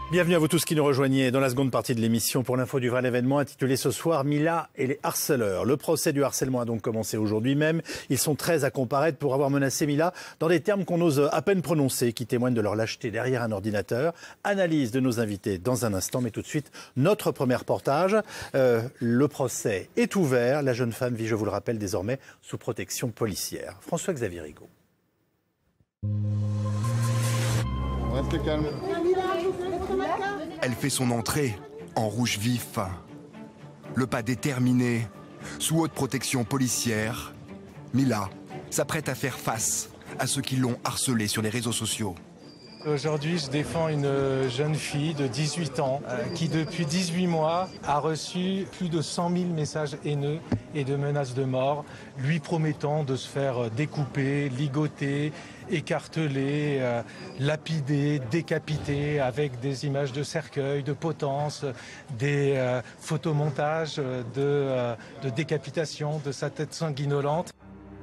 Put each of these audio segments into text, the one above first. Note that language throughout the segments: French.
Bienvenue à vous tous qui nous rejoignez dans la seconde partie de l'émission pour l'info du vrai événement intitulé ce soir Mila et les harceleurs. Le procès du harcèlement a donc commencé aujourd'hui même. Ils sont 13 à comparaître pour avoir menacé Mila dans des termes qu'on ose à peine prononcer, qui témoignent de leur lâcheté derrière un ordinateur. Analyse de nos invités dans un instant, mais tout de suite notre premier reportage. Le procès est ouvert. La jeune femme vit, je vous le rappelle, désormais sous protection policière. François-Xavier Rigaud. Restez calme. Elle fait son entrée en rouge vif. Le pas déterminé, sous haute protection policière, Mila s'apprête à faire face à ceux qui l'ont harcelée sur les réseaux sociaux. Aujourd'hui, je défends une jeune fille de 18 ans qui, depuis 18 mois, a reçu plus de 100 000 messages haineux et de menaces de mort, lui promettant de se faire découper, ligoter, écarteler, lapider, décapiter avec des images de cercueil, de potence, des photomontages de décapitation de sa tête sanguinolente.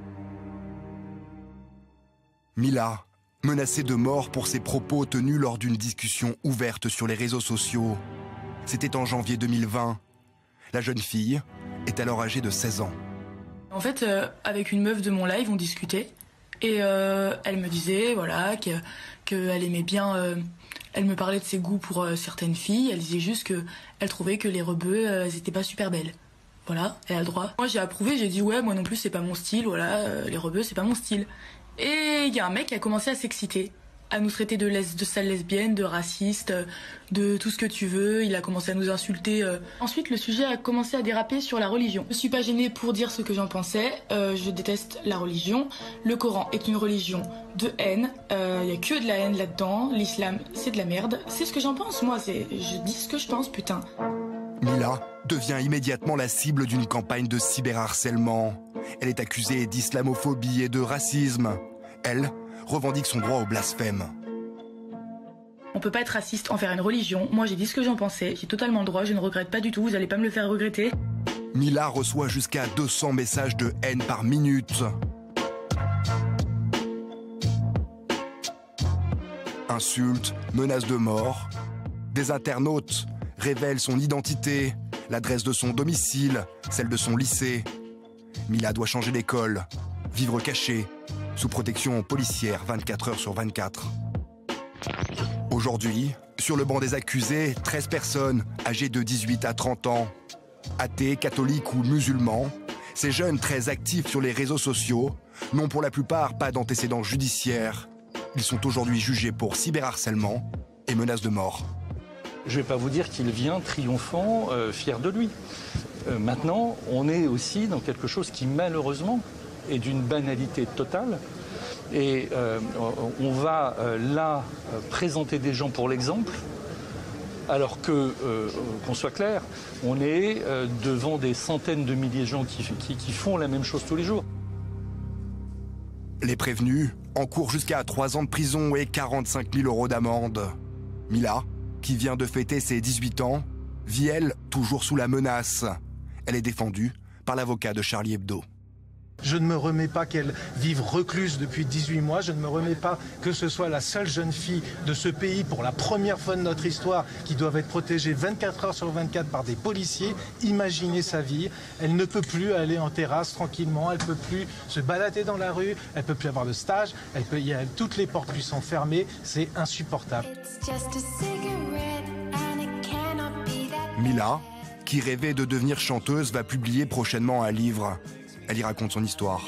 Mila, menacée de mort pour ses propos tenus lors d'une discussion ouverte sur les réseaux sociaux. C'était en janvier 2020. La jeune fille est alors âgée de 16 ans. En fait, avec une meuf de mon live, on discutait. Et elle me disait voilà, qu'elle aimait bien... elle me parlait de ses goûts pour certaines filles. Elle disait juste qu'elle trouvait que les rebeux, elles étaient pas super belles. Voilà, elle a le droit. Moi, j'ai approuvé, j'ai dit ouais, moi non plus, c'est pas mon style. Voilà, les rebeux, c'est pas mon style. Et il y a un mec qui a commencé à s'exciter, à nous traiter de sale lesbienne, de raciste, de tout ce que tu veux. Il a commencé à nous insulter. Ensuite, le sujet a commencé à déraper sur la religion. Je suis pas gênée pour dire ce que j'en pensais. Je déteste la religion. Le Coran est une religion de haine. Il y a que de la haine là-dedans. L'islam, c'est de la merde. C'est ce que j'en pense, moi. Je dis ce que je pense, putain. Mila devient immédiatement la cible d'une campagne de cyberharcèlement. Elle est accusée d'islamophobie et de racisme. Elle revendique son droit au blasphème. On peut pas être raciste envers une religion. Moi, j'ai dit ce que j'en pensais. J'ai totalement le droit, je ne regrette pas du tout. Vous allez pas me le faire regretter. Mila reçoit jusqu'à 200 messages de haine par minute. Insultes, menaces de mort. Des internautes révèlent son identité, l'adresse de son domicile, celle de son lycée. Mila doit changer d'école, vivre cachée, sous protection policière 24 heures sur 24. Aujourd'hui, sur le banc des accusés, 13 personnes âgées de 18 à 30 ans. Athées, catholiques ou musulmans, ces jeunes très actifs sur les réseaux sociaux n'ont pour la plupart pas d'antécédents judiciaires. Ils sont aujourd'hui jugés pour cyberharcèlement et menaces de mort. Je ne vais pas vous dire qu'il vient triomphant, fier de lui. Maintenant, on est aussi dans quelque chose qui malheureusement est d'une banalité totale. Et on va là présenter des gens pour l'exemple, alors que, qu'on soit clair, on est devant des centaines de milliers de gens qui font la même chose tous les jours. Les prévenus encourent jusqu'à 3 ans de prison et 45 000 € d'amende. Mila, qui vient de fêter ses 18 ans, vit elle toujours sous la menace. Elle est défendue par l'avocat de Charlie Hebdo. Je ne me remets pas qu'elle vive recluse depuis 18 mois. Je ne me remets pas que ce soit la seule jeune fille de ce pays pour la première fois de notre histoire qui doit être protégée 24 heures sur 24 par des policiers. Imaginez sa vie. Elle ne peut plus aller en terrasse tranquillement. Elle ne peut plus se balader dans la rue. Elle ne peut plus avoir de stage. Toutes les portes lui sont fermées. C'est insupportable. Mila, qui rêvait de devenir chanteuse, va publier prochainement un livre. Elle y raconte son histoire.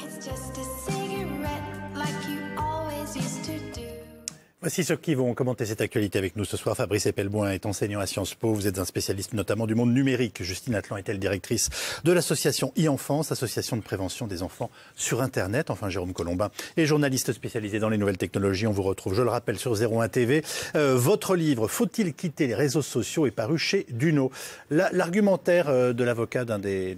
Voici ceux qui vont commenter cette actualité avec nous ce soir. Fabrice Epelboin est enseignant à Sciences Po. Vous êtes un spécialiste notamment du monde numérique. Justine Atlan est-elle directrice de l'association e-Enfance, association de prévention des enfants sur Internet. Enfin, Jérôme Colombin est journaliste spécialisé dans les nouvelles technologies. On vous retrouve, je le rappelle, sur 01 TV. Votre livre, Faut-il quitter les réseaux sociaux, est paru chez Duno. L'argumentaire de l'avocat d'un des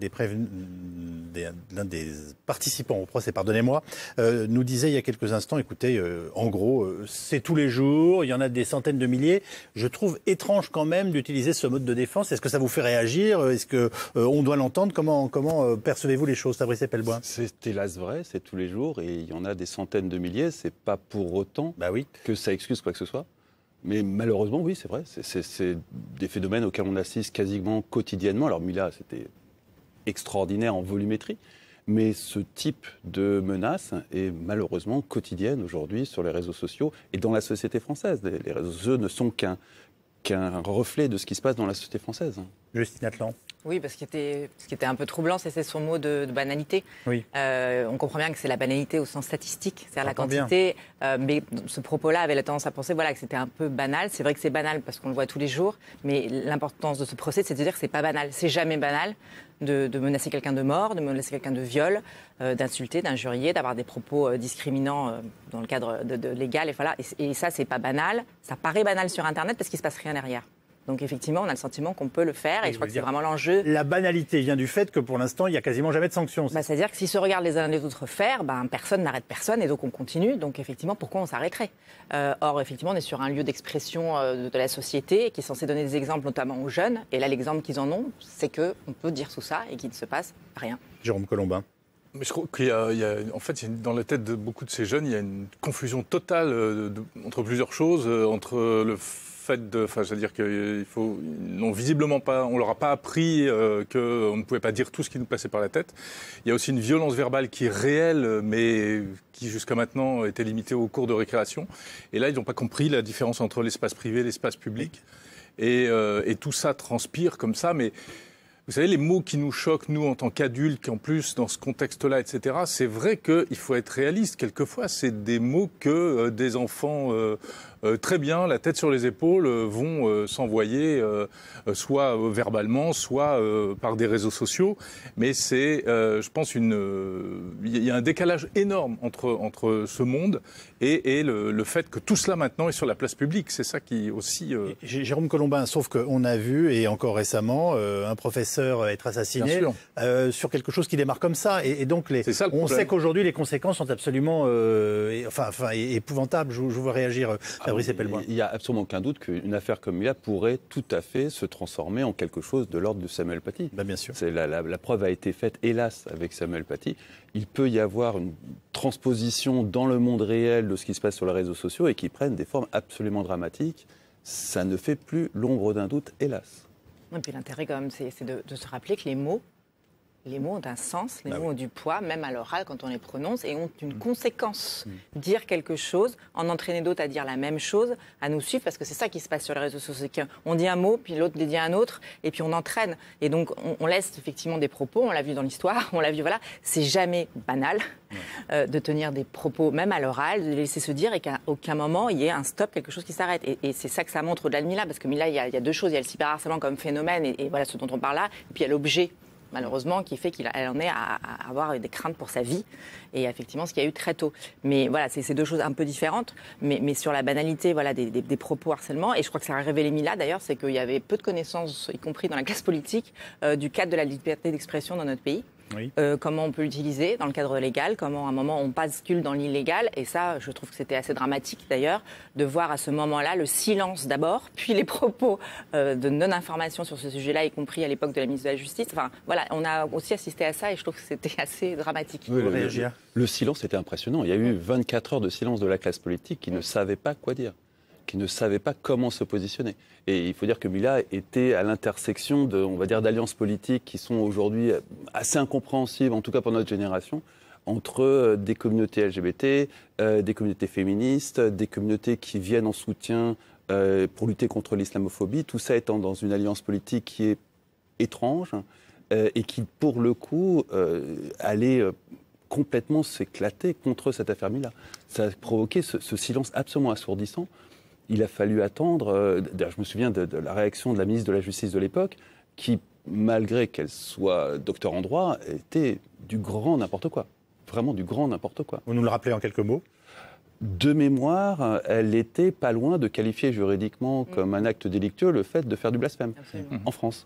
participants au procès, pardonnez-moi, nous disait il y a quelques instants, écoutez, en gros, c'est tous les jours, il y en a des centaines de milliers. Je trouve étrange quand même d'utiliser ce mode de défense. Est-ce que ça vous fait réagir? Est-ce qu'on doit l'entendre? Comment percevez-vous les choses, Fabrice Epelboin? C'est hélas vrai, c'est tous les jours et il y en a des centaines de milliers. C'est pas pour autant que ça excuse quoi que ce soit. Mais malheureusement, oui, c'est vrai. C'est des phénomènes auxquels on assiste quasiment quotidiennement. Alors Mila, c'était extraordinaire en volumétrie. Mais ce type de menace est malheureusement quotidienne aujourd'hui sur les réseaux sociaux et dans la société française. Les réseaux sociaux ne sont qu'un reflet de ce qui se passe dans la société française. Justine Atlan. Oui, parce que ce qui était un peu troublant, c'est son mot de banalité. Oui. On comprend bien que c'est la banalité au sens statistique, c'est-à-dire la J'entends quantité. Mais ce propos-là avait la tendance à penser que c'était un peu banal. C'est vrai que c'est banal parce qu'on le voit tous les jours, mais l'importance de ce procès, c'est de dire que c'est pas banal. C'est jamais banal de menacer quelqu'un de mort, de menacer quelqu'un de viol, d'insulter, d'injurier, d'avoir des propos discriminants dans le cadre de légal. Et voilà. Et ça, c'est pas banal. Ça paraît banal sur Internet parce qu'il se passe rien derrière. Donc effectivement, on a le sentiment qu'on peut le faire et je crois que c'est vraiment l'enjeu. La banalité vient du fait que pour l'instant, il n'y a quasiment jamais de sanctions. C'est-à-dire que s'ils se regardent les uns les autres faire, personne n'arrête personne et donc on continue. Donc effectivement, pourquoi on s'arrêterait ? Or, effectivement, on est sur un lieu d'expression de la société qui est censé donner des exemples notamment aux jeunes. Et là, l'exemple qu'ils en ont, c'est qu'on peut dire tout ça et qu'il ne se passe rien. Jérôme Colombin. Mais je crois qu'il y a en fait, dans la tête de beaucoup de ces jeunes, il y a une confusion totale entre plusieurs choses, entre le fait c'est-à-dire qu'il faut, visiblement pas, on leur a pas appris qu'on ne pouvait pas dire tout ce qui nous passait par la tête. Il y a aussi une violence verbale qui est réelle, mais qui jusqu'à maintenant était limitée au cours de récréation. Et là, ils n'ont pas compris la différence entre l'espace privé et l'espace public. Et tout ça transpire comme ça, mais vous savez, les mots qui nous choquent, nous, en tant qu'adultes, en plus, dans ce contexte-là, etc., c'est vrai qu'il faut être réaliste. Quelquefois, c'est des mots que des enfants, très bien, la tête sur les épaules, vont s'envoyer, soit verbalement, soit par des réseaux sociaux. Mais c'est, je pense, il y a un décalage énorme entre ce monde et le fait que tout cela, maintenant, est sur la place publique. C'est ça qui aussi... Jérôme Colombin, sauf qu'on a vu, et encore récemment, un professeur être assassiné sur quelque chose qui démarre comme ça. Et donc, on sait qu'aujourd'hui, les conséquences sont absolument épouvantables. Je vous vois réagir, Fabrice Epelmoy. Il n'y a absolument aucun doute qu'une affaire comme Mila pourrait tout à fait se transformer en quelque chose de l'ordre de Samuel Paty. Bien sûr. La preuve a été faite, hélas, avec Samuel Paty. Il peut y avoir une transposition dans le monde réel de ce qui se passe sur les réseaux sociaux et qui prennent des formes absolument dramatiques. Ça ne fait plus l'ombre d'un doute, hélas. Et puis l'intérêt quand même, c'est de se rappeler que les mots ont un sens, les mots ont du poids, même à l'oral quand on les prononce, et ont une conséquence. Dire quelque chose, en entraîner d'autres à dire la même chose, à nous suivre, parce que c'est ça qui se passe sur les réseaux sociaux. On dit un mot, puis l'autre dit un autre, et puis on entraîne. Et donc on laisse effectivement des propos, on l'a vu dans l'histoire, on l'a vu, voilà. C'est jamais banal de tenir des propos, même à l'oral, de laisser se dire et qu'à aucun moment il y ait un stop, quelque chose qui s'arrête. Et c'est ça que ça montre au-delà de Mila, parce que Mila, il y a deux choses. Il y a le cyberharcèlement comme phénomène, et voilà ce dont on parle là, et puis il y a l'objet, malheureusement, qui fait qu'elle en est à avoir des craintes pour sa vie. Et effectivement, ce qu'il y a eu très tôt. Mais voilà, c'est deux choses un peu différentes. Mais sur la banalité des propos harcèlement, et je crois que ça a révélé Mila d'ailleurs, c'est qu'il y avait peu de connaissances, y compris dans la classe politique, du cadre de la liberté d'expression dans notre pays. Oui. Comment on peut l'utiliser dans le cadre légal, comment à un moment on bascule dans l'illégal. Et ça, je trouve que c'était assez dramatique d'ailleurs, de voir à ce moment-là le silence d'abord, puis les propos de non-information sur ce sujet-là, y compris à l'époque de la ministre de la Justice. Enfin, voilà, on a aussi assisté à ça et je trouve que c'était assez dramatique. Oui, le silence était impressionnant. Il y a eu 24 heures de silence de la classe politique qui ne savait pas quoi dire, qui ne savait pas comment se positionner. Et il faut dire que Mila était à l'intersection d'alliances politiques qui sont aujourd'hui assez incompréhensibles, en tout cas pour notre génération, entre des communautés LGBT, des communautés féministes, des communautés qui viennent en soutien pour lutter contre l'islamophobie, tout ça étant dans une alliance politique qui est étrange et qui, pour le coup, allait complètement s'éclater contre cette affaire Mila. Ça a provoqué ce silence absolument assourdissant. Il a fallu attendre, je me souviens de la réaction de la ministre de la Justice de l'époque, qui, malgré qu'elle soit docteur en droit, était du grand n'importe quoi. Vraiment du grand n'importe quoi. Vous nous le rappelez en quelques mots ? De mémoire, elle était pas loin de qualifier juridiquement comme un acte délictueux le fait de faire du blasphème en France.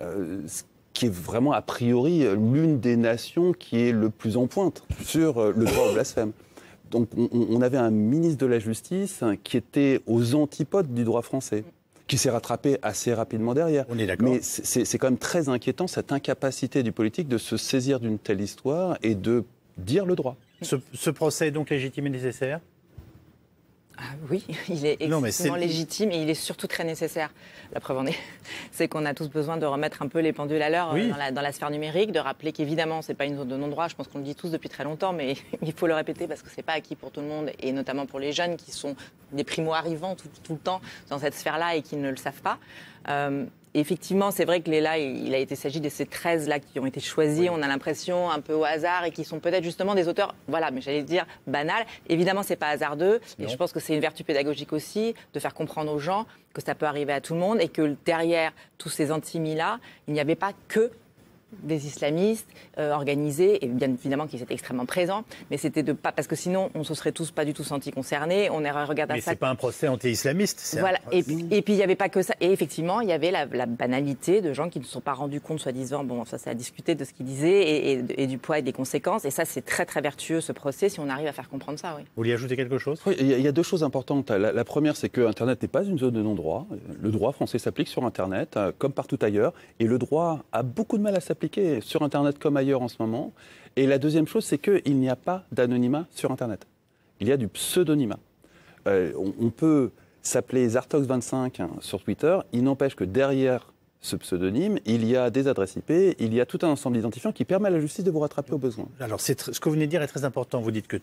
Ce qui est vraiment a priori l'une des nations qui est le plus en pointe sur le droit au blasphème. Donc on avait un ministre de la Justice qui était aux antipodes du droit français, qui s'est rattrapé assez rapidement derrière. On est d'accord. Mais c'est quand même très inquiétant, cette incapacité du politique de se saisir d'une telle histoire et de dire le droit. Ce procès est donc légitime et nécessaire ? Oui, il est extrêmement légitime et il est surtout très nécessaire. La preuve en est, c'est qu'on a tous besoin de remettre un peu les pendules à l'heure dans la sphère numérique, de rappeler qu'évidemment, ce n'est pas une zone de non-droit. Je pense qu'on le dit tous depuis très longtemps, mais il faut le répéter parce que ce n'est pas acquis pour tout le monde et notamment pour les jeunes qui sont des primo-arrivants tout le temps dans cette sphère-là et qui ne le savent pas. Effectivement, c'est vrai que il s'agit de ces 13-là qui ont été choisis, oui. On a l'impression un peu au hasard et qui sont peut-être justement des auteurs, voilà, mais j'allais dire banals. Évidemment, c'est pas hasardeux et je pense que c'est une vertu pédagogique aussi de faire comprendre aux gens que ça peut arriver à tout le monde et que derrière tous ces anti-Mila, il n'y avait pas que des islamistes organisés, et bien évidemment qu'ils étaient extrêmement présents, mais c'était de pas, parce que sinon on se serait tous pas du tout sentis concernés, on aurait regardé ça. Mais c'est pas un procès anti-islamiste. Voilà, et puis il n'y avait pas que ça, et effectivement il y avait la banalité de gens qui ne se sont pas rendus compte, soi-disant, bon ça c'est à discuter de ce qu'ils disaient, et du poids et des conséquences, et ça c'est très très vertueux ce procès si on arrive à faire comprendre ça. Oui. Vous voulez ajouter quelque chose? Oui, il y a deux choses importantes. La première, c'est que Internet n'est pas une zone de non-droit. Le droit français s'applique sur Internet, comme partout ailleurs, et le droit a beaucoup de mal à s'appliquer sur Internet comme ailleurs en ce moment. Et la deuxième chose, c'est qu'il n'y a pas d'anonymat sur Internet. Il y a du pseudonymat. On peut s'appeler Zartox25 sur Twitter. Il n'empêche que derrière ce pseudonyme, il y a des adresses IP, il y a tout un ensemble d'identifiants qui permet à la justice de vous rattraper au besoin. Alors, ce que vous venez de dire est très important. Vous dites que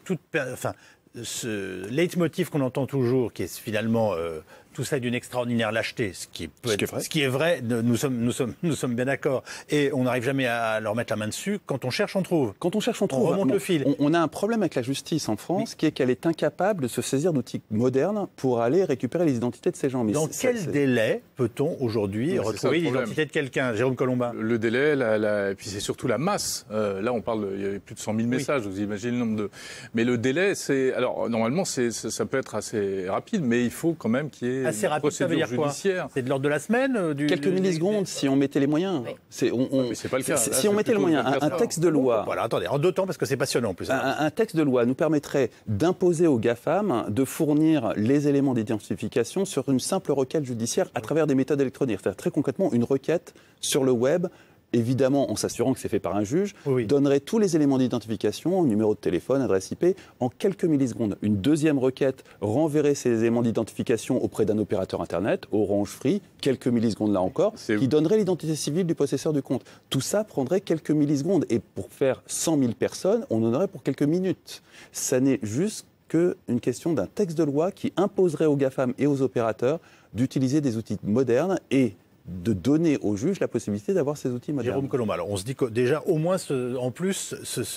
ce leitmotiv qu'on entend toujours, qui est finalement tout ça est d'une extraordinaire lâcheté, ce qui est vrai, nous sommes bien d'accord. Et on n'arrive jamais à leur mettre la main dessus. Quand on cherche, on trouve. Quand on cherche, on trouve. On remonte le fil. On a un problème avec la justice en France, qui est qu'elle est incapable de se saisir d'outils modernes pour aller récupérer les identités de ces gens. Mais dans quel délai peut-on aujourd'hui retrouver l'identité de quelqu'un, Jérôme Colombin? Le délai, et puis c'est surtout la masse. Là, on parle, il y avait plus de 100 000 messages, vous imaginez le nombre de... Mais le délai, c'est... Alors, normalement, ça peut être assez rapide, mais il faut quand même qu'il y ait assez rapide, ça veut dire judiciaire. Quoi? C'est de l'ordre de la semaine Quelques millisecondes, si on mettait les moyens. Oui. Mais c'est pas le cas. Si on mettait les moyens, un texte de loi... Voilà, attendez, en 2 temps, parce que c'est passionnant en plus. Un texte de loi nous permettrait d'imposer aux GAFAM de fournir les éléments d'identification sur une simple requête judiciaire à travers des méthodes électroniques. C'est-à-dire très concrètement, une requête sur le web, évidemment en s'assurant que c'est fait par un juge, donnerait tous les éléments d'identification, numéro de téléphone, adresse IP, en quelques millisecondes. Une deuxième requête renverrait ces éléments d'identification auprès d'un opérateur Internet, Orange Free, quelques millisecondes là encore, qui donnerait l'identité civile du possesseur du compte. Tout ça prendrait quelques millisecondes. Et pour faire 100 000 personnes, on en aurait pour quelques minutes. Ça n'est juste qu'une question d'un texte de loi qui imposerait aux GAFAM et aux opérateurs d'utiliser des outils modernes et de donner aux juges la possibilité d'avoir ces outils modernes. Jérôme Colombin, alors on se dit que déjà, au moins, en plus,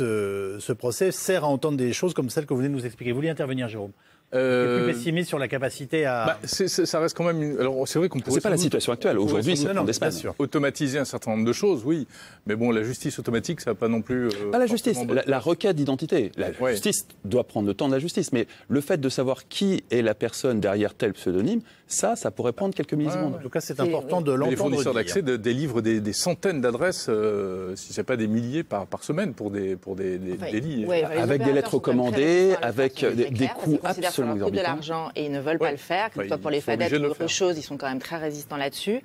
ce procès sert à entendre des choses comme celles que vous venez de nous expliquer. Vous voulez intervenir, Jérôme? Plus pessimiste sur la capacité à... ça reste quand même... Alors, c'est vrai qu'on pourrait... C'est pas la situation actuelle. Aujourd'hui, c'est en Espagne. Automatiser un certain nombre de choses, oui. Mais bon, la justice automatique, ça n'a pas non plus... Pas la justice, la requête d'identité. La justice doit prendre le temps de la justice. Mais le fait de savoir qui est la personne derrière tel pseudonyme, ça pourrait prendre quelques millisecondes. En tout cas, c'est important de l'entendre. Les fournisseurs d'accès délivrent des centaines d'adresses, si ce n'est pas des milliers par semaine, pour des délits. Avec des lettres recommandées, avec des coûts absolument coûte de l'argent et ils ne veulent pas le faire, que ce soit pour les fadettes ou autre chose, ils sont quand même très résistants là-dessus.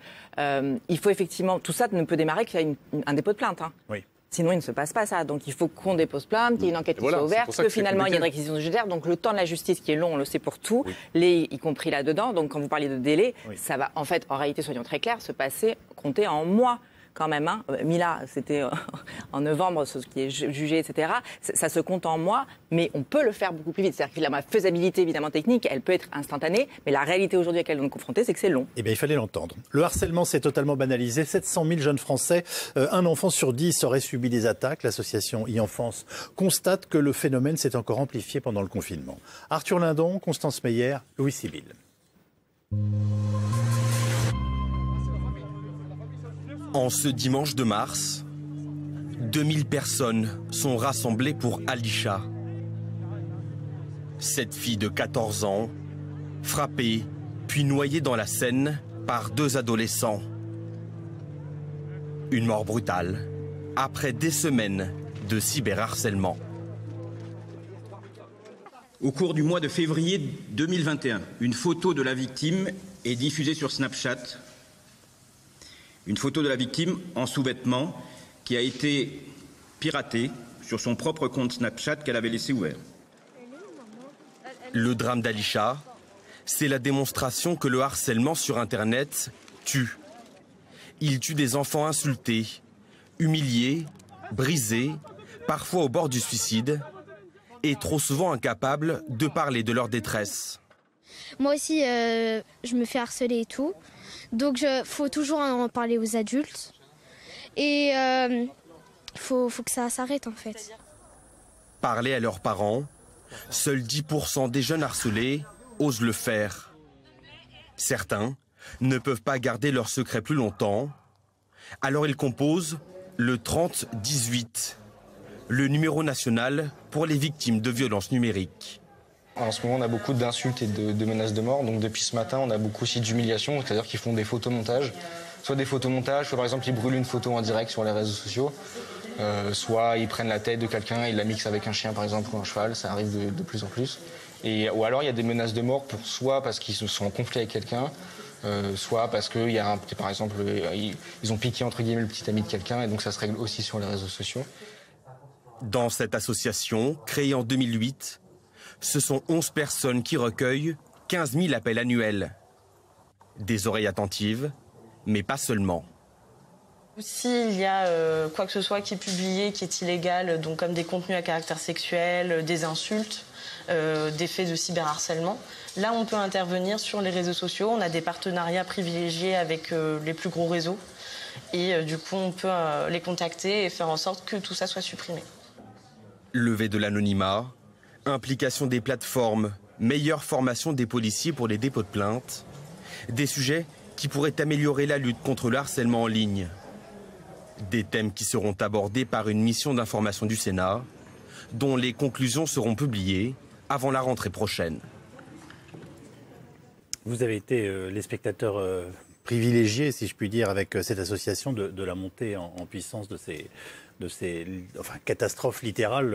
Il faut effectivement, tout ça ne peut démarrer qu'il y a un dépôt de plainte. Hein. Oui. Sinon, il ne se passe pas ça. Donc, il faut qu'on dépose plainte, qu'il y ait une enquête qui soit ouverte, que finalement, il y ait une réquisition judiciaire. Donc, le temps de la justice qui est long, on le sait pour tout, y compris là-dedans. Donc, quand vous parliez de délai, ça va, en fait, en réalité, soyons très clairs, se passer, compter en mois. Quand même, hein. Mila, c'était en novembre, ce qui est jugé, etc. Ça se compte en mois, mais on peut le faire beaucoup plus vite. C'est-à-dire que la faisabilité, évidemment, technique, elle peut être instantanée, mais la réalité aujourd'hui à laquelle on est confronté, c'est que c'est long. Eh bien, il fallait l'entendre. Le harcèlement s'est totalement banalisé. 700 000 jeunes Français, un enfant sur 10 aurait subi des attaques. L'association e-Enfance constate que le phénomène s'est encore amplifié pendant le confinement. Arthur Lindon, Constance Meyer, Louis Sibyl. En ce dimanche de mars, 2000 personnes sont rassemblées pour Alisha. Cette fille de 14 ans, frappée puis noyée dans la Seine par 2 adolescents. Une mort brutale après des semaines de cyberharcèlement. Au cours du mois de février 2021, une photo de la victime est diffusée sur Snapchat. Une photo de la victime en sous-vêtements qui a été piratée sur son propre compte Snapchat qu'elle avait laissé ouvert. Le drame d'Alisha C'est la démonstration que le harcèlement sur Internet tue. Il tue des enfants insultés, humiliés, brisés, parfois au bord du suicide, et trop souvent incapables de parler de leur détresse. Moi aussi, je me fais harceler et tout. Donc, il faut toujours en parler aux adultes. Et faut que ça s'arrête, en fait. Parler à leurs parents, seuls 10% des jeunes harcelés osent le faire. Certains ne peuvent pas garder leur secret plus longtemps. Alors ils composent le 3018, le numéro national pour les victimes de violences numériques. En ce moment, on a beaucoup d'insultes et de menaces de mort. Donc depuis ce matin, on a beaucoup aussi d'humiliation, c'est-à-dire qu'ils font des photomontages. Soit des photomontages, soit par exemple ils brûlent une photo en direct sur les réseaux sociaux. Soit ils prennent la tête de quelqu'un et ils la mixent avec un chien par exemple ou un cheval, ça arrive de plus en plus. Ou alors il y a des menaces de mort soit parce qu'ils sont en conflit avec quelqu'un, soit parce qu'il y a par exemple ils ont piqué entre guillemets le petit ami de quelqu'un et donc ça se règle aussi sur les réseaux sociaux. Dans cette association, créée en 2008, ce sont 11 personnes qui recueillent 15 000 appels annuels. Des oreilles attentives, mais pas seulement. S'il y a quoi que ce soit qui est publié, qui est illégal, donc comme des contenus à caractère sexuel, des insultes, des faits de cyberharcèlement, là on peut intervenir sur les réseaux sociaux. On a des partenariats privilégiés avec les plus gros réseaux et du coup on peut les contacter et faire en sorte que tout ça soit supprimé. Levée de l'anonymat, implication des plateformes, meilleure formation des policiers pour les dépôts de plainte, des sujets qui pourraient améliorer la lutte contre le harcèlement en ligne. Des thèmes qui seront abordés par une mission d'information du Sénat, dont les conclusions seront publiées avant la rentrée prochaine. Vous avez été les spectateurs privilégiés, si je puis dire, avec cette association de la montée en puissance de ces catastrophes littérales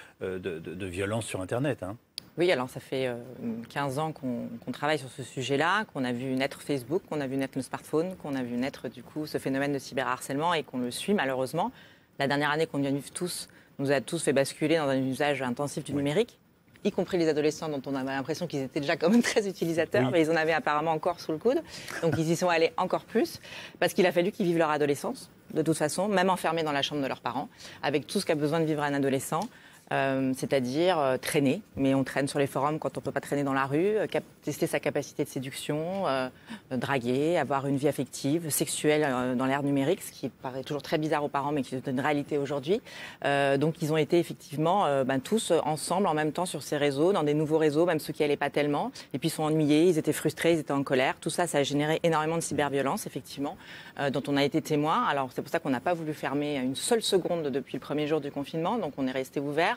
de violence sur Internet. Hein. Oui, alors ça fait 15 ans qu'on travaille sur ce sujet-là, qu'on a vu naître Facebook, qu'on a vu naître le smartphone, qu'on a vu naître du coup ce phénomène de cyberharcèlement et qu'on le suit malheureusement. La dernière année qu'on vient de vivre tous nous a tous fait basculer dans un usage intensif du numérique, y compris les adolescents dont on avait l'impression qu'ils étaient déjà quand même très utilisateurs, mais ils en avaient apparemment encore sous le coude. Donc ils y sont allés encore plus, parce qu'il a fallu qu'ils vivent leur adolescence, de toute façon, même enfermés dans la chambre de leurs parents, avec tout ce qu'a besoin de vivre un adolescent. C'est-à-dire traîner, mais on traîne sur les forums quand on ne peut pas traîner dans la rue, tester sa capacité de séduction, draguer, avoir une vie affective, sexuelle dans l'ère numérique, ce qui paraît toujours très bizarre aux parents, mais qui est une réalité aujourd'hui. Donc ils ont été effectivement tous ensemble en même temps sur ces réseaux, dans des nouveaux réseaux, même ceux qui n'allaient pas tellement, et puis ils sont ennuyés, ils étaient frustrés, ils étaient en colère. Tout ça, ça a généré énormément de cyberviolence, effectivement, dont on a été témoin. Alors c'est pour ça qu'on n'a pas voulu fermer une seule seconde depuis le premier jour du confinement, donc on est resté ouvert.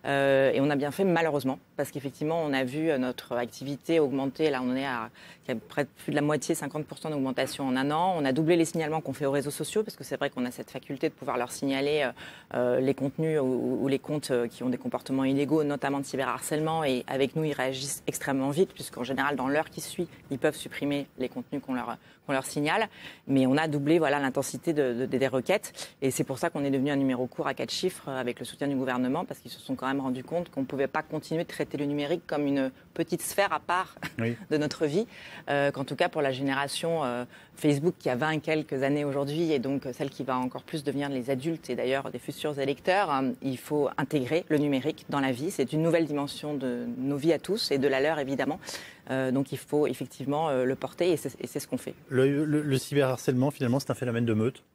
Et on a bien fait malheureusement parce qu'effectivement on a vu notre activité augmenter. Là on est à près de plus de la moitié, 50% d'augmentation en un an. On a doublé les signalements qu'on fait aux réseaux sociaux parce que c'est vrai qu'on a cette faculté de pouvoir leur signaler les contenus ou les comptes qui ont des comportements illégaux, notamment de cyberharcèlement, et avec nous ils réagissent extrêmement vite puisqu'en général dans l'heure qui suit ils peuvent supprimer les contenus qu'on leur signale. Mais on a doublé l'intensité des requêtes et c'est pour ça qu'on est devenu un numéro court à 4 chiffres avec le soutien du gouvernement parce qu'ils se sont quand même rendus compte qu'on ne pouvait pas continuer de traiter le numérique comme une petite sphère à part de notre vie, qu'en tout cas pour la génération Facebook qui a 20 et quelques années aujourd'hui et donc celle qui va encore plus devenir les adultes et d'ailleurs des futurs électeurs, il faut intégrer le numérique dans la vie. C'est une nouvelle dimension de nos vies à tous et de la leur évidemment. Donc il faut effectivement le porter et c'est ce qu'on fait. Le cyberharcèlement finalement c'est un phénomène de meute?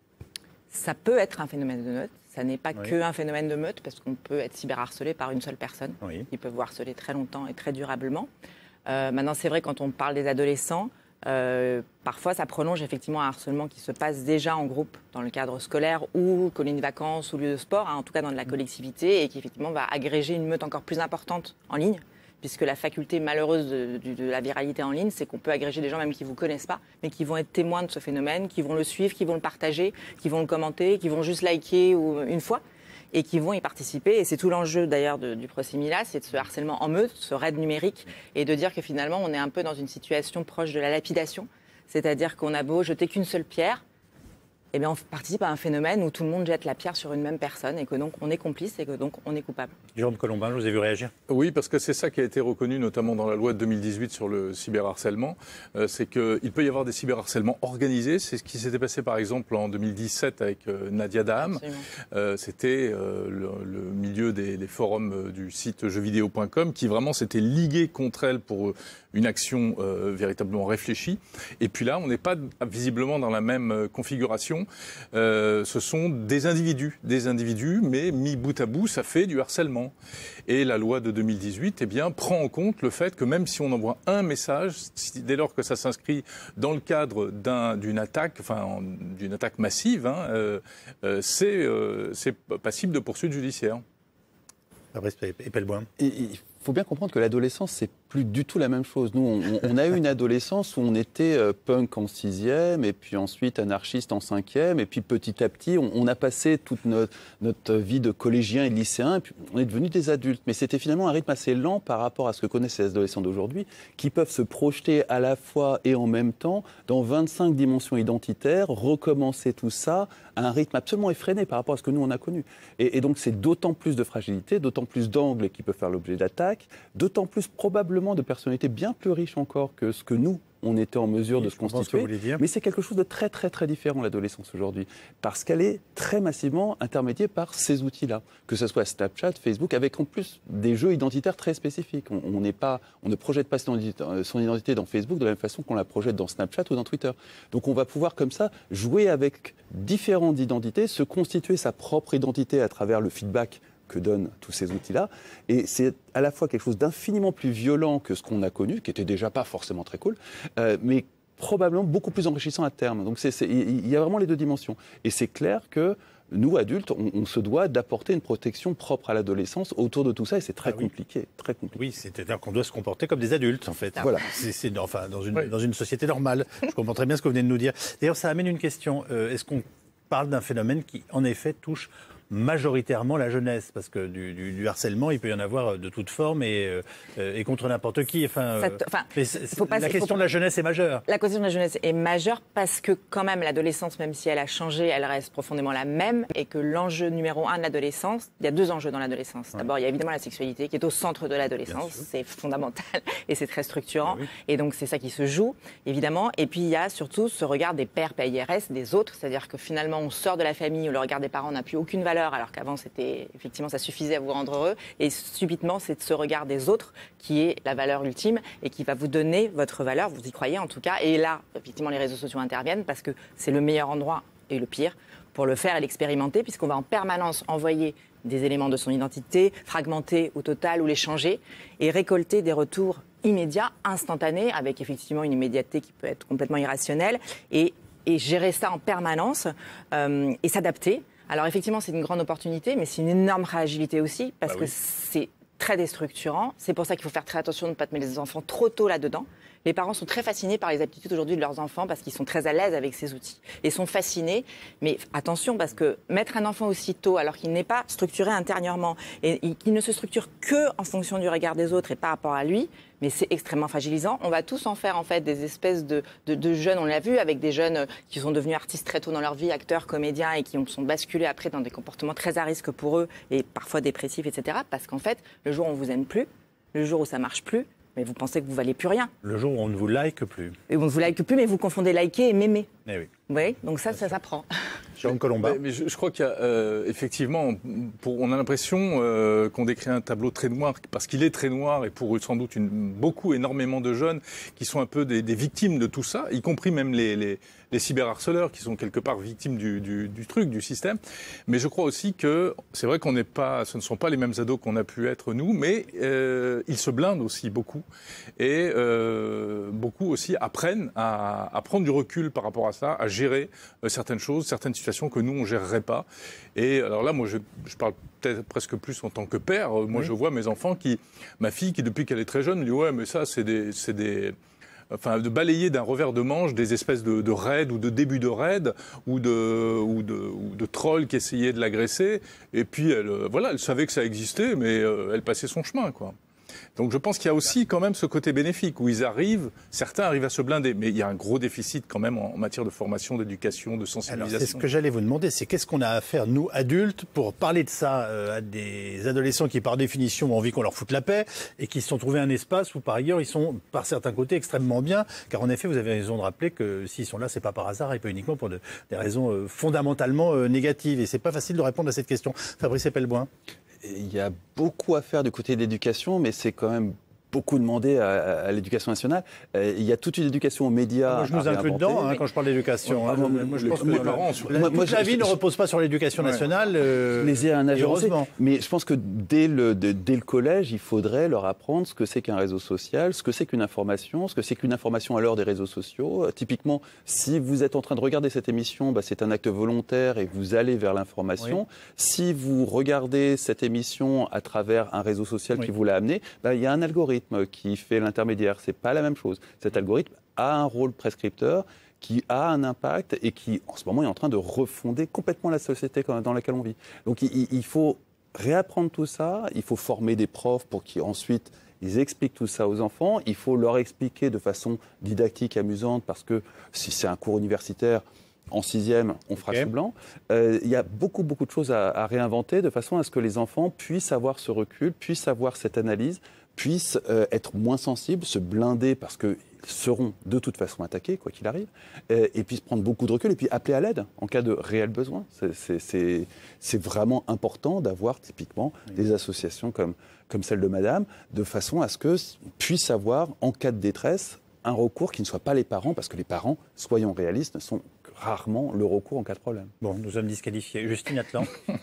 Ça peut être un phénomène de meute. Ça n'est pas qu'un phénomène de meute, parce qu'on peut être cyberharcelé par une seule personne. Ils peuvent vous harceler très longtemps et très durablement. Maintenant, c'est vrai, quand on parle des adolescents, parfois ça prolonge effectivement un harcèlement qui se passe déjà en groupe, dans le cadre scolaire ou colonie de vacances ou lieu de sport, en tout cas dans de la collectivité, et qui effectivement va agréger une meute encore plus importante en ligne. Puisque la faculté malheureuse de la viralité en ligne, c'est qu'on peut agréger des gens même qui ne vous connaissent pas, mais qui vont être témoins de ce phénomène, qui vont le suivre, qui vont le partager, qui vont le commenter, qui vont juste liker une fois, et qui vont y participer. Et c'est tout l'enjeu d'ailleurs du procès Mila, c'est de ce harcèlement en meute, ce raid numérique, et de dire que finalement on est un peu dans une situation proche de la lapidation, c'est-à-dire qu'on a beau jeter qu'une seule pierre, eh bien, on participe à un phénomène où tout le monde jette la pierre sur une même personne et que donc on est complice et que donc on est coupable. Jérôme Colombin, je vous ai vu réagir. Oui, parce que c'est ça qui a été reconnu notamment dans la loi de 2018 sur le cyberharcèlement. C'est qu'il peut y avoir des cyberharcèlements organisés. C'est ce qui s'était passé par exemple en 2017 avec Nadia Daham. C'était le milieu des forums du site jeuxvideo.com qui vraiment s'était ligué contre elle pour une action véritablement réfléchie. Et puis là, on n'est pas visiblement dans la même configuration. Ce sont des individus, mais mis bout à bout, ça fait du harcèlement. Et la loi de 2018 prend en compte le fait que même si on envoie un message, dès lors que ça s'inscrit dans le cadre d'une attaque massive, c'est passible de poursuite judiciaire. Fabrice Epelboin. Il faut bien comprendre que l'adolescence, c'est plus du tout la même chose. Nous, on a eu une adolescence où on était punk en 6e, et puis ensuite anarchiste en 5e, et puis petit à petit, on a passé toute notre vie de collégien et de lycéen, et puis on est devenus des adultes. Mais c'était finalement un rythme assez lent par rapport à ce que connaissent les adolescents d'aujourd'hui, qui peuvent se projeter à la fois et en même temps dans 25 dimensions identitaires, recommencer tout ça à un rythme absolument effréné par rapport à ce que nous, on a connu. Et donc, c'est d'autant plus de fragilité, d'autant plus d'angles qui peuvent faire l'objet d'attaques, d'autant plus probablement de personnalités bien plus riches encore que ce que nous, on était en mesure de se constituer. Mais c'est quelque chose de très, très, très différent, l'adolescence aujourd'hui, parce qu'elle est très massivement intermédiée par ces outils-là, que ce soit Snapchat, Facebook, avec en plus des jeux identitaires très spécifiques. On ne projette pas son identité dans Facebook de la même façon qu'on la projette dans Snapchat ou dans Twitter. Donc on va pouvoir comme ça jouer avec différentes identités, se constituer sa propre identité à travers le feedback que donnent tous ces outils-là. Et c'est à la fois quelque chose d'infiniment plus violent que ce qu'on a connu, qui était déjà pas forcément très cool, mais probablement beaucoup plus enrichissant à terme. Donc il y a vraiment les deux dimensions. Et c'est clair que nous, adultes, on se doit d'apporter une protection propre à l'adolescence autour de tout ça, et c'est très compliqué, très compliqué. Oui, c'est-à-dire qu'on doit se comporter comme des adultes, en fait. Voilà. Dans une société normale. Je comprends très bien ce que vous venez de nous dire. D'ailleurs, ça amène une question. Est-ce qu'on parle d'un phénomène qui, en effet, touche majoritairement la jeunesse, parce que du harcèlement, il peut y en avoir de toutes formes et contre n'importe qui. La question de la jeunesse est majeure. La question de la jeunesse est majeure parce que quand même l'adolescence, même si elle a changé, elle reste profondément la même, et que l'enjeu numéro 1 de l'adolescence, il y a deux enjeux dans l'adolescence. D'abord, il y a évidemment la sexualité qui est au centre de l'adolescence, c'est fondamental et c'est très structurant, et donc c'est ça qui se joue, évidemment. Et puis il y a surtout ce regard des pairs PIRS, des autres, c'est-à-dire que finalement on sort de la famille où le regard des parents n'a plus aucune valeur, alors qu'avant c'était effectivement ça suffisait à vous rendre heureux, et subitement c'est ce regard des autres qui est la valeur ultime et qui va vous donner votre valeur, vous y croyez en tout cas, et là effectivement les réseaux sociaux interviennent parce que c'est le meilleur endroit et le pire pour le faire et l'expérimenter, puisqu'on va en permanence envoyer des éléments de son identité, fragmenter ou total ou les changer, et récolter des retours immédiats, instantanés, avec effectivement une immédiateté qui peut être complètement irrationnelle, et gérer ça en permanence et s'adapter. Alors effectivement, c'est une grande opportunité, mais c'est une énorme fragilité aussi, parce que c'est très déstructurant. C'est pour ça qu'il faut faire très attention de ne pas mettre les enfants trop tôt là-dedans. Les parents sont très fascinés par les aptitudes aujourd'hui de leurs enfants parce qu'ils sont très à l'aise avec ces outils et sont fascinés. Mais attention, parce que mettre un enfant aussitôt alors qu'il n'est pas structuré intérieurement et qu'il ne se structure que en fonction du regard des autres et par rapport à lui, mais c'est extrêmement fragilisant. On va tous en faire en fait des espèces de jeunes, on l'a vu avec des jeunes qui sont devenus artistes très tôt dans leur vie, acteurs, comédiens, et qui sont basculés après dans des comportements très à risque pour eux et parfois dépressifs, etc. Parce qu'en fait, le jour où on vous aime plus, le jour où ça marche plus, mais vous pensez que vous valez plus rien. Le jour où on ne vous like plus. Et on ne vous like plus, mais vous confondez liker et m'aimer. Eh oui. Vous voyez, donc ça s'apprend. Jérôme Colombin. Mais je crois qu'il y a effectivement, on a l'impression qu'on décrit un tableau très noir, parce qu'il est très noir, et pour sans doute énormément de jeunes qui sont un peu des victimes de tout ça, y compris même les cyberharceleurs qui sont quelque part victimes du système. Mais je crois aussi que c'est vrai ce ne sont pas les mêmes ados qu'on a pu être nous, mais ils se blindent aussi beaucoup, et beaucoup aussi apprennent à prendre du recul par rapport à ça, à gérer certaines choses, certaines situations que nous, on ne gérerait pas. Et alors là, moi, je parle peut-être presque plus en tant que père. Moi, je vois mes enfants ma fille qui, depuis qu'elle est très jeune, me dit « Ouais, mais ça, c'est de balayer d'un revers de manche des espèces de raids ou de débuts de raids ou de trolls qui essayaient de l'agresser. Et puis, elle savait que ça existait, mais elle passait son chemin, quoi. » Donc je pense qu'il y a aussi quand même ce côté bénéfique où certains arrivent à se blinder. Mais il y a un gros déficit quand même en matière de formation, d'éducation, de sensibilisation. Alors, c'est ce que j'allais vous demander, c'est qu'est-ce qu'on a à faire, nous, adultes, pour parler de ça à des adolescents qui, par définition, ont envie qu'on leur foute la paix et qui se sont trouvés un espace où, par ailleurs, ils sont, par certains côtés, extrêmement bien. Car en effet, vous avez raison de rappeler que s'ils sont là, c'est pas par hasard et pas uniquement pour des raisons fondamentalement négatives. Et c'est pas facile de répondre à cette question. Fabrice Epelboin. Il y a beaucoup à faire du côté de l'éducation, mais c'est quand même beaucoup demandé à l'éducation nationale. Il y a toute une éducation aux médias. Moi, je nous inclus dedans quand je parle d'éducation. Moi, je pense que toute la vie ne repose pas sur l'éducation nationale. Les ai à un âge heureusement. Mais je pense que dès le collège, il faudrait leur apprendre ce que c'est qu'un réseau social, ce que c'est qu'une information, ce que c'est qu'une information à l'heure des réseaux sociaux. Typiquement, si vous êtes en train de regarder cette émission, c'est un acte volontaire et vous allez vers l'information. Oui. Si vous regardez cette émission à travers un réseau social qui vous l'a amené, il y a un algorithme qui fait l'intermédiaire. C'est pas la même chose. Cet algorithme a un rôle prescripteur qui a un impact et qui, en ce moment, est en train de refonder complètement la société dans laquelle on vit. Donc, il faut réapprendre tout ça. Il faut former des profs pour qu'ensuite ils expliquent tout ça aux enfants. Il faut leur expliquer de façon didactique, amusante, parce que si c'est un cours universitaire, en 6e, on fera sous blanc. Il y a beaucoup de choses à réinventer de façon à ce que les enfants puissent avoir ce recul, puissent avoir cette analyse, puissent être moins sensibles, se blinder parce qu'ils seront de toute façon attaqués, quoi qu'il arrive, et puis prendre beaucoup de recul et puis appeler à l'aide en cas de réel besoin. C'est vraiment important d'avoir typiquement des associations comme celle de Madame, de façon à ce qu'on puisse avoir, en cas de détresse, un recours qui ne soit pas les parents, parce que les parents, soyons réalistes, ne sont rarement le recours en cas de problème. Bon, nous sommes disqualifiés. Justine Atlan.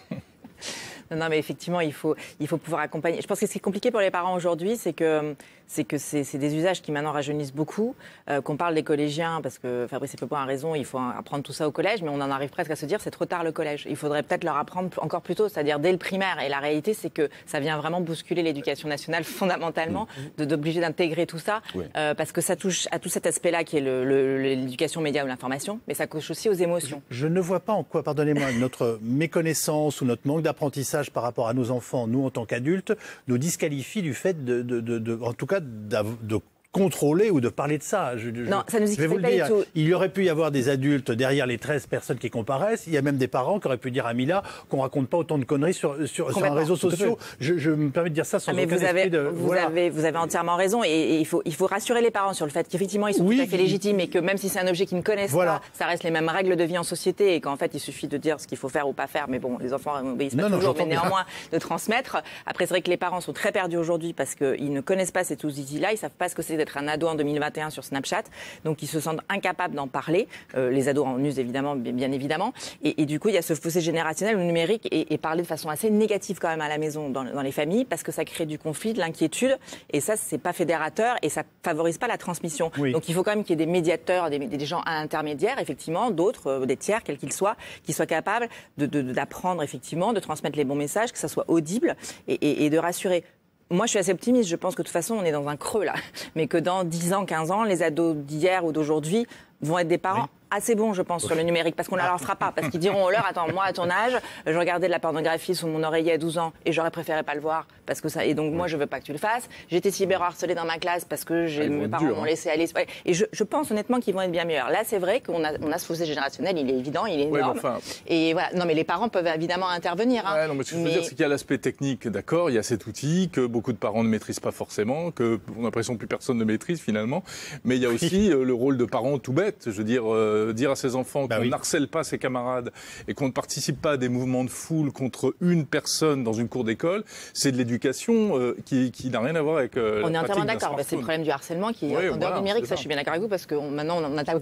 Non, mais effectivement, il faut pouvoir accompagner. Je pense que ce qui est compliqué pour les parents aujourd'hui, c'est que c'est des usages qui maintenant rajeunissent beaucoup. Qu'on parle des collégiens, parce que Fabrice Epelboin a raison, il faut apprendre tout ça au collège, mais on en arrive presque à se dire c'est trop tard le collège. Il faudrait peut-être leur apprendre encore plus tôt, c'est-à-dire dès le primaire. Et la réalité, c'est que ça vient vraiment bousculer l'éducation nationale fondamentalement, d'obliger d'intégrer tout ça, parce que ça touche à tout cet aspect-là qui est l'éducation média ou l'information, mais ça touche aussi aux émotions. Je ne vois pas en quoi, pardonnez-moi, notre méconnaissance ou notre manque d'apprentissage par rapport à nos enfants, nous en tant qu'adultes, nous disqualifie du fait en tout cas de contrôler ou de parler de ça. Non, ça nous je vais vous le dire. Il y aurait pu y avoir des adultes derrière les 13 personnes qui comparaissent. Il y a même des parents qui auraient pu dire à Mila qu'on raconte pas autant de conneries sur un réseau social. Je me permets de dire ça sans aucun esprit de... Vous avez entièrement raison. Et il faut rassurer les parents sur le fait qu'effectivement, ils sont tout à fait légitimes et que même si c'est un objet qu'ils ne connaissent pas, ça reste les mêmes règles de vie en société et qu'en fait, il suffit de dire ce qu'il faut faire ou pas faire. Mais bon, les enfants n'obéissent pas toujours, mais néanmoins de transmettre. Après, c'est vrai que les parents sont très perdus aujourd'hui parce qu'ils ne connaissent pas ces outils-là. Ils ne savent pas ce que c'est d'être un ado en 2021 sur Snapchat, donc ils se sentent incapables d'en parler. Les ados en usent évidemment, bien évidemment. Et du coup, il y a ce fossé générationnel où le numérique est parlé de façon assez négative quand même à la maison, dans les familles, parce que ça crée du conflit, de l'inquiétude. Et ça, c'est pas fédérateur et ça favorise pas la transmission. Oui. Donc il faut quand même qu'il y ait des médiateurs, des gens intermédiaires, effectivement, d'autres, des tiers, quels qu'ils soient, qui soient capables d'apprendre, effectivement, de transmettre les bons messages, que ça soit audible et de rassurer. Moi, je suis assez optimiste. Je pense que de toute façon, on est dans un creux, là. Mais que dans 10 ans, 15 ans, les ados d'hier ou d'aujourd'hui vont être des parents assez bons, je pense, sur le numérique. Parce qu'on ne leur fera pas. Parce qu'ils diront aux leurs, attends, moi, à ton âge, je regardais de la pornographie sous mon oreiller à 12 ans et j'aurais préféré pas le voir. Parce que ça... Et donc, moi, je veux pas que tu le fasses. J'étais cyberharcelée dans ma classe parce que mes parents m'ont laissé aller. Et je pense honnêtement qu'ils vont être bien meilleurs. Là, c'est vrai qu'on a ce fossé générationnel. Il est évident, il est énorme. Et voilà. Non, mais les parents peuvent évidemment intervenir. Non, mais ce que je veux dire, c'est qu'il y a l'aspect technique, d'accord. Il y a cet outil que beaucoup de parents ne maîtrisent pas forcément, que on a l'impression que plus personne ne maîtrise finalement. Mais il y a aussi le rôle de parent tout bête. Je veux dire à ses enfants qu'on n'harcèle pas ses camarades et qu'on ne participe pas à des mouvements de foule contre une personne dans une cour d'école, c'est de l'éducation qui n'a rien à voir avec on est entièrement d'accord. C'est le problème du harcèlement qui est en dehors numérique. Ça, je suis bien d'accord avec vous parce que maintenant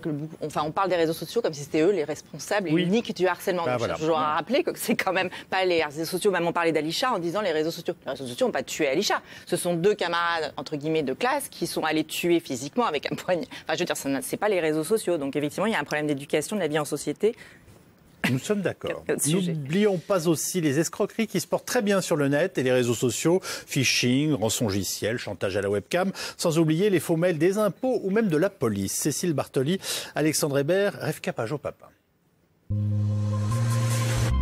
on parle des réseaux sociaux comme si c'était eux les responsables uniques du harcèlement. Je dois rappeler que c'est quand même pas les réseaux sociaux. Même on parlait d'Alisha en disant les réseaux sociaux. Les réseaux sociaux n'ont pas tué Alisha. Ce sont deux camarades entre guillemets de classe qui sont allés tuer physiquement avec un poignet. Enfin, je veux dire, c'est pas les réseaux sociaux. Donc effectivement, il y a un problème d'éducation de la vie en société. Nous sommes d'accord. N'oublions pas aussi les escroqueries qui se portent très bien sur le net et les réseaux sociaux, phishing, rançongiciel, chantage à la webcam, sans oublier les faux mails des impôts ou même de la police. Cécile Bartoli, Alexandre Hébert, Revka Pajot-Papin.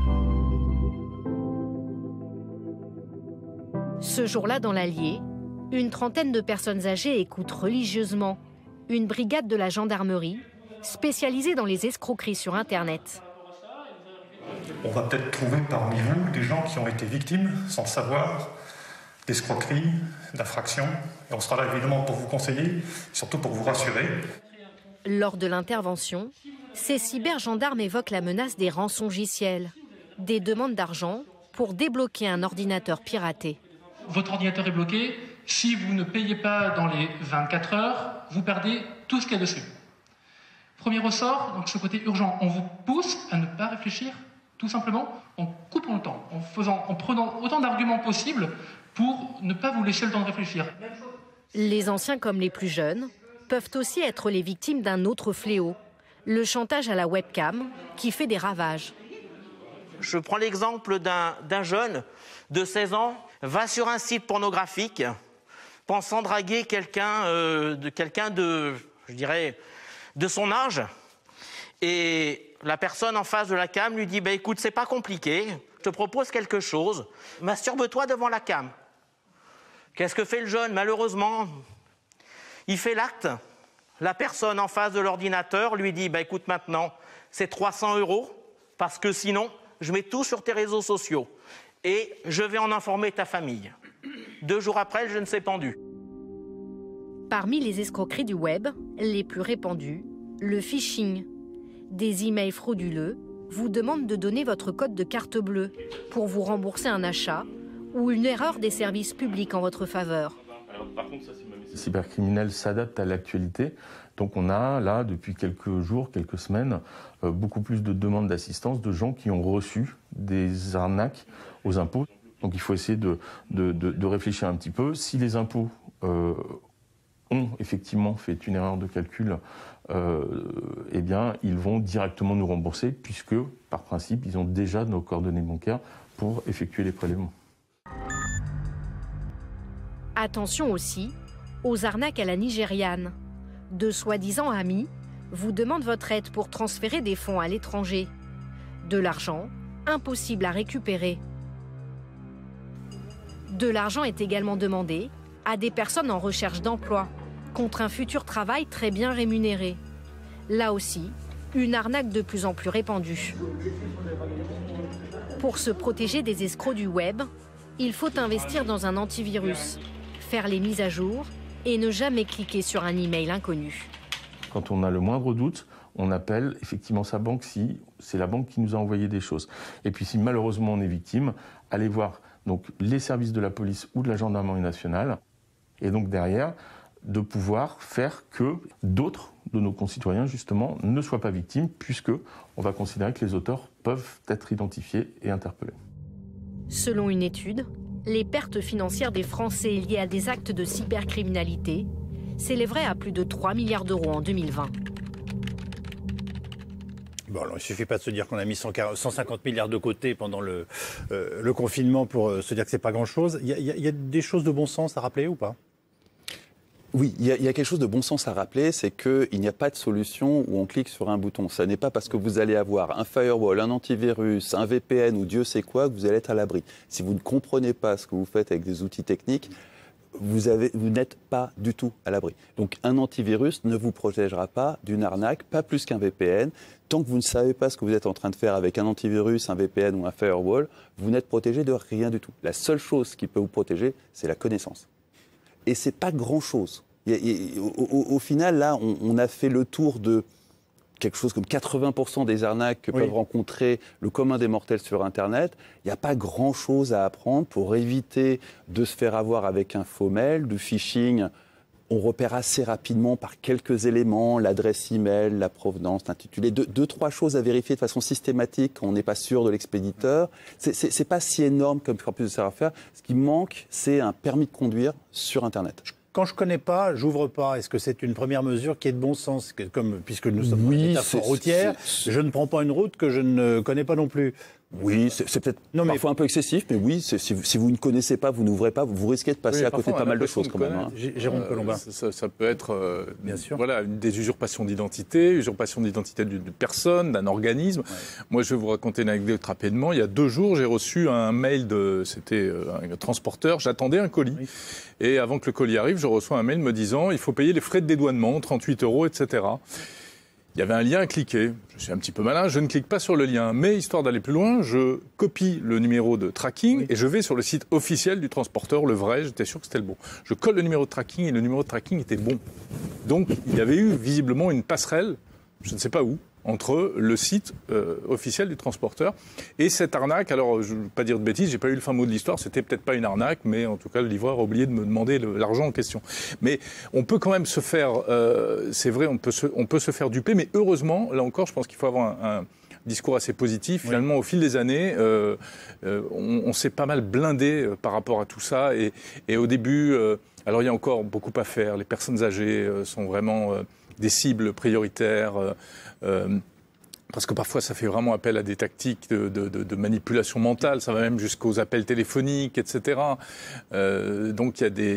Ce jour-là, dans l'Allier, Une trentaine de personnes âgées écoutent religieusement. Une brigade de la gendarmerie, spécialisée dans les escroqueries sur Internet. On va peut-être trouver parmi vous des gens qui ont été victimes, sans le savoir, d'escroqueries, d'infractions. Et on sera là évidemment pour vous conseiller, surtout pour vous rassurer. Lors de l'intervention, ces cybergendarmes évoquent la menace des rançongiciels, des demandes d'argent pour débloquer un ordinateur piraté. Votre ordinateur est bloqué. Si vous ne payez pas dans les 24 heures, vous perdez tout ce qu'il y a dessus. Premier ressort, donc ce côté urgent, on vous pousse à ne pas réfléchir, tout simplement en coupant le temps, en prenant autant d'arguments possibles pour ne pas vous laisser le temps de réfléchir. Les anciens comme les plus jeunes peuvent aussi être les victimes d'un autre fléau, le chantage à la webcam qui fait des ravages. Je prends l'exemple d'un jeune de 16 ans, va sur un site pornographique, pensant draguer quelqu'un de, je dirais, de son âge. Et la personne en face de la cam lui dit écoute, c'est pas compliqué, je te propose quelque chose, masturbe-toi devant la cam. Qu'est-ce que fait le jeune? Malheureusement, il fait l'acte. La personne en face de l'ordinateur lui dit écoute, maintenant, c'est 300 €, parce que sinon, je mets tout sur tes réseaux sociaux et je vais en informer ta famille. 2 jours après, le jeune s'est pendu. Parmi les escroqueries du web, les plus répandues, le phishing. Des emails frauduleux vous demandent de donner votre code de carte bleue pour vous rembourser un achat ou une erreur des services publics en votre faveur. Les cybercriminels s'adaptent à l'actualité. Donc on a là, depuis quelques jours, quelques semaines, beaucoup plus de demandes d'assistance de gens qui ont reçu des arnaques aux impôts. Donc il faut essayer de réfléchir un petit peu. Si les impôts ont effectivement fait une erreur de calcul, eh bien ils vont directement nous rembourser puisque, par principe, ils ont déjà nos coordonnées bancaires pour effectuer les prélèvements. Attention aussi aux arnaques à la nigériane. De soi-disant amis vous demandent votre aide pour transférer des fonds à l'étranger. De l'argent impossible à récupérer. De l'argent est également demandé à des personnes en recherche d'emploi, contre un futur travail très bien rémunéré. Là aussi, une arnaque de plus en plus répandue. Pour se protéger des escrocs du web, il faut investir dans un antivirus, faire les mises à jour et ne jamais cliquer sur un email inconnu. Quand on a le moindre doute, on appelle effectivement sa banque si c'est la banque qui nous a envoyé des choses. Et puis si malheureusement on est victime, allez voir donc les services de la police ou de la gendarmerie nationale. Et donc derrière, de pouvoir faire que d'autres de nos concitoyens justement ne soient pas victimes, puisque on va considérer que les auteurs peuvent être identifiés et interpellés. Selon une étude, les pertes financières des Français liées à des actes de cybercriminalité s'élèveraient à plus de 3 milliards d'euros en 2020. Bon, alors, il ne suffit pas de se dire qu'on a mis 150 milliards de côté pendant le confinement pour se dire que ce n'est pas grand-chose. Il y a des choses de bon sens à rappeler ou pas ? Oui, il y a quelque chose de bon sens à rappeler, c'est qu'il n'y a pas de solution où on clique sur un bouton. Ça n'est pas parce que vous allez avoir un firewall, un antivirus, un VPN ou Dieu sait quoi que vous allez être à l'abri. Si vous ne comprenez pas ce que vous faites avec des outils techniques, vous n'êtes pas du tout à l'abri. Donc un antivirus ne vous protégera pas d'une arnaque, pas plus qu'un VPN. Tant que vous ne savez pas ce que vous êtes en train de faire avec un antivirus, un VPN ou un firewall, vous n'êtes protégé de rien du tout. La seule chose qui peut vous protéger, c'est la connaissance. Et ce n'est pas grand-chose. Au final, là, on a fait le tour de quelque chose comme 80% des arnaques que peuvent rencontrer le commun des mortels sur Internet. Il n'y a pas grand-chose à apprendre pour éviter de se faire avoir avec un faux mail, du phishing. On repère assez rapidement par quelques éléments, l'adresse email, la provenance, l'intitulé. Deux, trois choses à vérifier de façon systématique quand on n'est pas sûr de l'expéditeur. C'est pas si énorme comme corpus de savoir-faire. Ce qui manque, c'est un permis de conduire sur Internet. Quand je ne connais pas, j'ouvre pas. Est-ce que c'est une première mesure qui est de bon sens puisque nous sommes en métaphore routière, je ne prends pas une route que je ne connais pas non plus. Oui, c'est peut-être parfois un peu excessif, mais oui, si vous ne connaissez pas, vous n'ouvrez pas, vous risquez de passer à côté de pas mal de choses quand même. Hein. Jérôme Colombin. Ça peut être bien sûr. Voilà, des usurpations d'identité d'une personne, d'un organisme. Ouais. Moi, je vais vous raconter une anecdote rapidement. Il y a 2 jours, j'ai reçu un mail c'était un transporteur, j'attendais un colis. Oui. Et avant que le colis arrive, je reçois un mail me disant il faut payer les frais de dédouanement, 38 €, etc. Il y avait un lien à cliquer. Je suis un petit peu malin, je ne clique pas sur le lien. Mais histoire d'aller plus loin, je copie le numéro de tracking et je vais sur le site officiel du transporteur, le vrai, j'étais sûr que c'était le bon. Je colle le numéro de tracking et le numéro de tracking était bon. Donc il y avait eu visiblement une passerelle, je ne sais pas où, entre le site officiel du transporteur et cette arnaque. Alors, je ne veux pas dire de bêtises, j'ai pas eu le fin mot de l'histoire, c'était peut-être pas une arnaque, mais en tout cas, le livreur a oublié de me demander l'argent en question. Mais on peut quand même se faire, c'est vrai, on peut se faire duper, mais heureusement, là encore, je pense qu'il faut avoir un discours assez positif. Finalement, au fil des années, on s'est pas mal blindé par rapport à tout ça. Et au début, alors il y a encore beaucoup à faire. Les personnes âgées sont vraiment des cibles prioritaires. Parce que parfois, ça fait vraiment appel à des tactiques de manipulation mentale. Ça va même jusqu'aux appels téléphoniques, etc. Donc,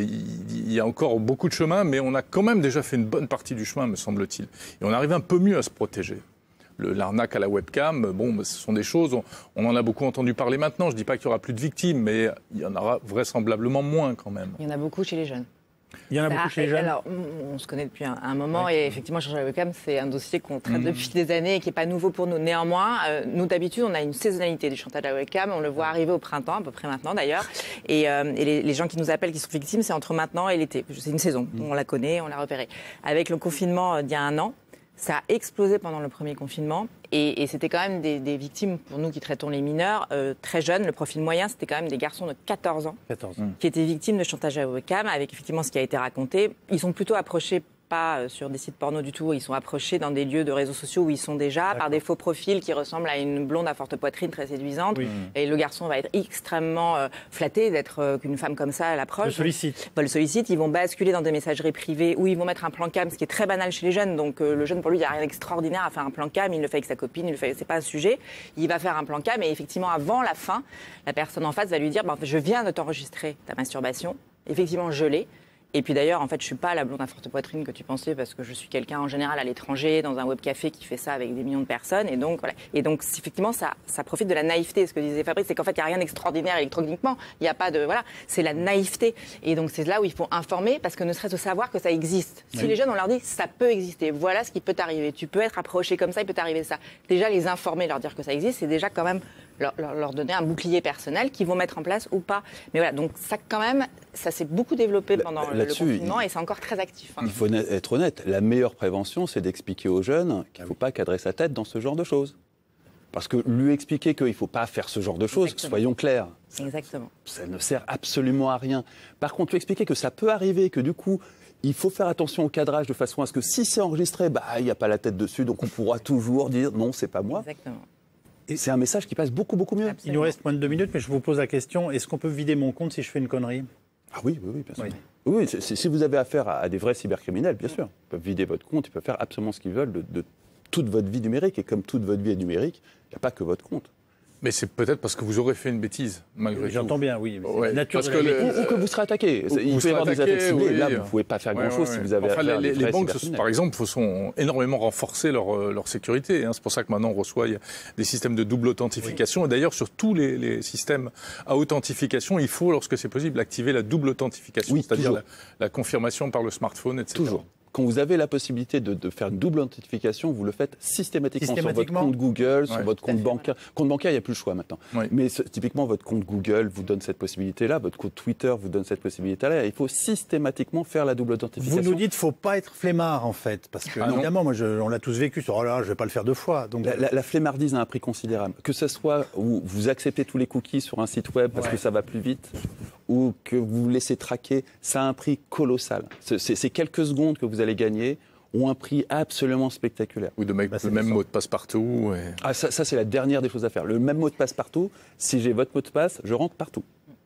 il y a encore beaucoup de chemin, mais on a quand même déjà fait une bonne partie du chemin, me semble-t-il. Et on arrive un peu mieux à se protéger. L'arnaque à la webcam, ce sont des choses, on en a beaucoup entendu parler maintenant. Je ne dis pas qu'il n'y aura plus de victimes, mais il y en aura vraisemblablement moins quand même. Il y en a beaucoup chez les jeunes. Il y en a beaucoup chez les jeunes. Alors, on se connaît depuis un moment et effectivement, chantage à la webcam, c'est un dossier qu'on traite depuis des années et qui n'est pas nouveau pour nous. Néanmoins, nous, d'habitude, on a une saisonnalité du chantage à la webcam. On le voit arriver au printemps, à peu près maintenant d'ailleurs. Et les gens qui nous appellent, qui sont victimes, c'est entre maintenant et l'été. C'est une saison. On la connaît, on l'a repérée. Avec le confinement d'il y a 1 an, ça a explosé pendant le premier confinement et c'était quand même des victimes, pour nous qui traitons les mineurs, très jeunes. Le profil moyen, c'était quand même des garçons de 14 ans qui étaient victimes de chantage à webcam, avec effectivement ce qui a été raconté. Ils sont plutôt approchés pas sur des sites porno du tout, ils sont approchés dans des lieux de réseaux sociaux où ils sont déjà, par des faux profils qui ressemblent à une blonde à forte poitrine très séduisante. Oui. Et le garçon va être extrêmement flatté d'être qu'une femme comme ça à l'approche. Le sollicite. Ils vont basculer dans des messageries privées où ils vont mettre un plan cam, ce qui est très banal chez les jeunes. Donc le jeune, pour lui, il n'y a rien d'extraordinaire à faire un plan cam. Il le fait avec sa copine, c'est pas un sujet. Il va faire un plan cam et effectivement, avant la fin, la personne en face va lui dire je viens de t'enregistrer ta masturbation. Effectivement, je l'ai. Et puis d'ailleurs, en fait, je suis pas la blonde à forte poitrine que tu pensais parce que je suis quelqu'un en général à l'étranger, dans un webcafé qui fait ça avec des millions de personnes. Et donc, voilà. Et donc effectivement, ça profite de la naïveté. Ce que disait Fabrice, c'est qu'en fait, il n'y a rien d'extraordinaire électroniquement. Il n'y a pas de... Voilà, c'est la naïveté. Et donc, c'est là où il faut informer parce que ne serait-ce que savoir que ça existe. Si les jeunes, on leur dit, ça peut exister. Voilà ce qui peut t'arriver. Tu peux être approché comme ça, il peut t'arriver ça. Déjà, les informer, leur dire que ça existe, c'est déjà quand même leur donner un bouclier personnel qu'ils vont mettre en place ou pas. Mais voilà, donc ça quand même, ça s'est beaucoup développé pendant le confinement et c'est encore très actif. Il faut être honnête, la meilleure prévention, c'est d'expliquer aux jeunes qu'il ne faut pas cadrer sa tête dans ce genre de choses. Parce que lui expliquer qu'il ne faut pas faire ce genre de choses, soyons clairs. Exactement. Ça ne sert absolument à rien. Par contre, lui expliquer que ça peut arriver, que du coup, il faut faire attention au cadrage de façon à ce que si c'est enregistré, il n'y a pas la tête dessus, donc on pourra toujours dire non, c'est pas moi. Exactement. Et c'est un message qui passe beaucoup, beaucoup mieux. Absolument. Il nous reste moins de 2 minutes, mais je vous pose la question, est-ce qu'on peut vider mon compte si je fais une connerie ? Ah oui, bien sûr. Oui, si vous avez affaire à des vrais cybercriminels, bien sûr. Ils peuvent vider votre compte, ils peuvent faire absolument ce qu'ils veulent de toute votre vie numérique. Et comme toute votre vie est numérique, il n'y a pas que votre compte. Mais c'est peut-être parce que vous aurez fait une bêtise, malgré tout. J'entends bien, oui. Ouais, nature parce de la bêtise. Ou que vous serez attaqué. Il peut y avoir des attaques ciblées. Là, vous ne pouvez pas faire grand-chose si vous avez affaire à des vrais banques, cybercriminels. par exemple, sont énormément renforcées leur sécurité. C'est pour ça que maintenant, on reçoit des systèmes de double authentification. Oui. Et d'ailleurs, sur tous les systèmes à authentification, il faut, lorsque c'est possible, activer la double authentification, c'est-à-dire la confirmation par le smartphone, etc. Toujours. Quand vous avez la possibilité de faire une double authentification, vous le faites systématiquement sur votre compte Google, sur votre compte bancaire. Compte bancaire, il n'y a plus le choix maintenant. Oui. Mais typiquement, votre compte Google vous donne cette possibilité-là, votre compte Twitter vous donne cette possibilité-là. Il faut systématiquement faire la double authentification. Vous nous dites qu'il ne faut pas être flemmard, en fait. Parce que, évidemment, on l'a tous vécu. Oh là, je ne vais pas le faire 2 fois. Donc... La flemmardise a un prix considérable. Que ce soit où vous acceptez tous les cookies sur un site web parce que ça va plus vite, ou que vous vous laissez traquer, ça a un prix colossal. C'est quelques secondes que vous allez gagner ont un prix absolument spectaculaire. Ou de mettre le même mot de passe partout. Ça c'est la dernière des choses à faire. Le même mot de passe partout, si j'ai votre mot de passe, je rentre partout.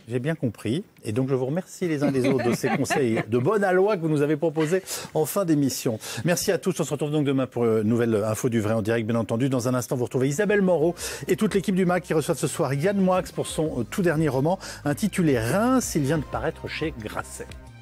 J'ai bien compris. Et donc, je vous remercie les uns les autres de ces conseils de bonne aloi que vous nous avez proposés en fin d'émission. Merci à tous. On se retrouve donc demain pour une nouvelle Info du Vrai en direct, bien entendu. Dans un instant, vous retrouvez Isabelle Moreau et toute l'équipe du MAC qui reçoivent ce soir Yann Moix pour son tout dernier roman intitulé Reims. Il vient de paraître chez Grasset.